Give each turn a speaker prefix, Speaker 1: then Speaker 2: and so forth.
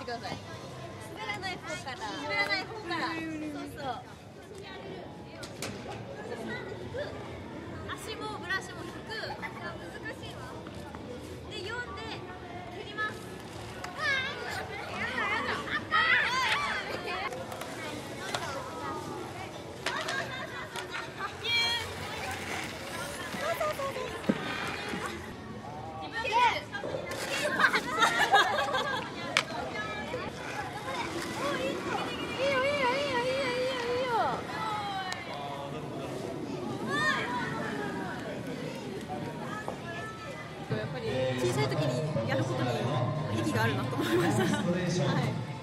Speaker 1: ください。滑らない方から。滑らない方から。そうそう。足もブラシも引く。難しいわ。で、読んで蹴ります。やっぱり小さい時にやることに意義があるなと思いました。はい。